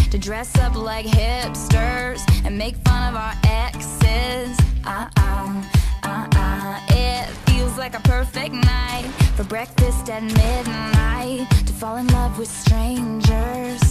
to dress up like hipsters and make fun of our exes. It feels like a perfect night for breakfast at midnight, to fall in love with strangers.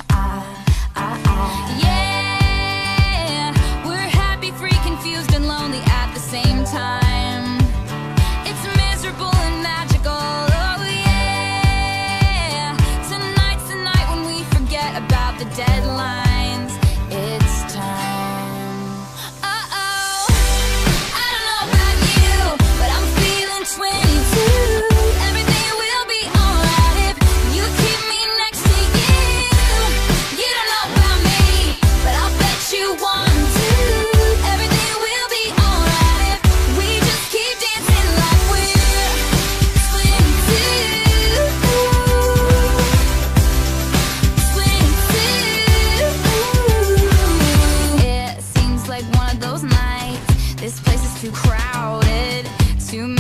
Yeah, we're happy, free, confused, and lonely at the same time. It's miserable and magical. Oh yeah, tonight's the night when we forget about the deadlines. It's time. Uh-oh, I don't know about you, but I'm feeling 22. Everything will be alright if you keep me next to you. You don't know about me, but I'll bet you want to. Everything will be alright if we just keep dancing like we're 22. 22. It seems like one of those nights. This place is too crowded, too